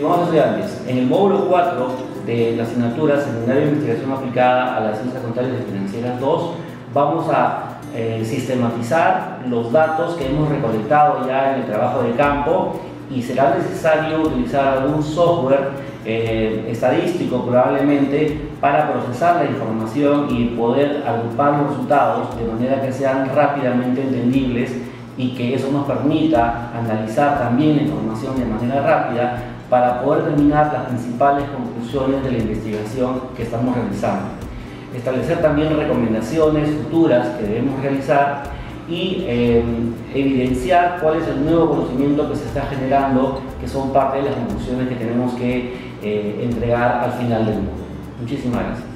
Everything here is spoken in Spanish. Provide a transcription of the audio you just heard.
Estimados estudiantes, en el módulo 4 de la asignatura Seminario de Investigación Aplicada a las Ciencias Contables y Financieras 2, vamos a sistematizar los datos que hemos recolectado ya en el trabajo de campo, y será necesario utilizar algún software estadístico probablemente para procesar la información y poder agrupar los resultados de manera que sean rápidamente entendibles y que eso nos permita analizar también la información de manera rápida para poder determinar las principales conclusiones de la investigación que estamos realizando. Establecer también recomendaciones futuras que debemos realizar y evidenciar cuál es el nuevo conocimiento que se está generando, que son parte de las conclusiones que tenemos que entregar al final del módulo. Muchísimas gracias.